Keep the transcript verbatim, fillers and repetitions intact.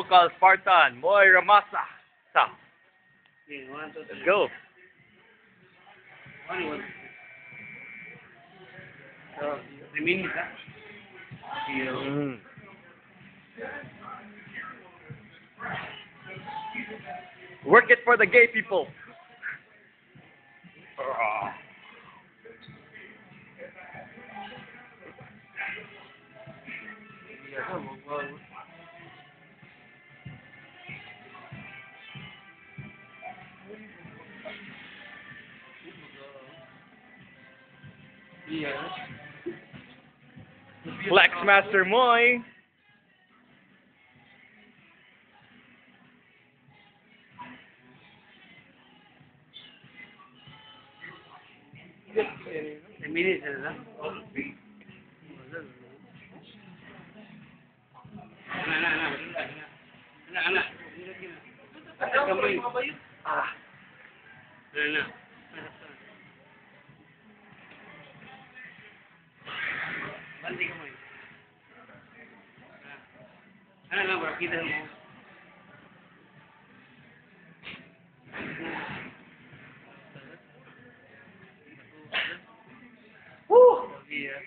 local Spartan Moy Ramasa. Sa. Okay, one, two, Let's three. go. One, one. So, three minutes, ah. Mm. Work it for the gay people. Ah. Yeah. Flex Master Moy. Three minutes, ah. Anak, anak, anak. Anak, anak. Anak, kamay. Ah. Anak, anak. Banti kamay. Anak, anak, bro. Kita mo.